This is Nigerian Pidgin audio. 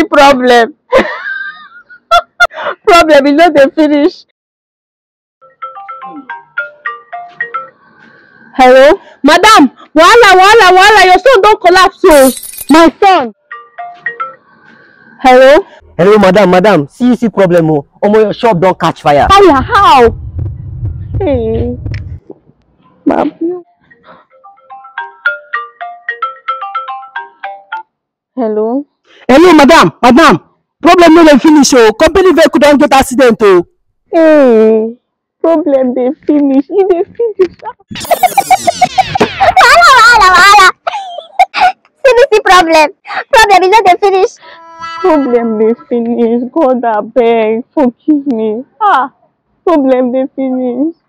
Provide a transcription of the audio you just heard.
CBC problem. Problem is not dey finish. Hello? Madam, wahala, your son don collapse o. My son. Hello? Hello, madam. See problem o. Omo, your shop don catch fire. Fire, how? Hey. Ma'am. Hello? Hello, madam. Problem no dey finish o. Company vehicle don get accident o. Hey. Problem dey finish. E dey finish. Wahala. CBC problem. Problem is not dey finish. Problem dey finish. God abeg, forgive me. Problem dey finish.